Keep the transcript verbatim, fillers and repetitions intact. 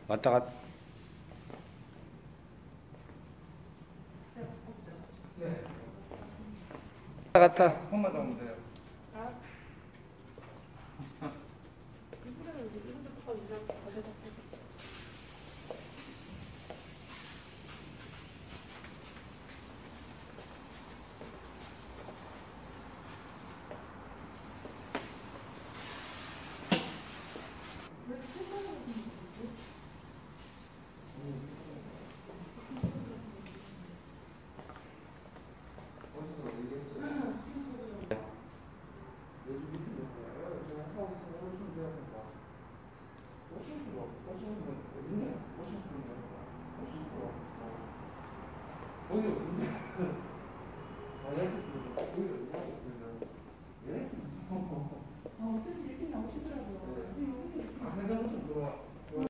왔다 갔다 갔다. 한번 더 하면 돼요. 어디 없는데? 아, 얘한테 거기 어디가 없는데? 예? 아, 어쩐지 일찍 나오시더라고요. 아, 회사부터 들어와.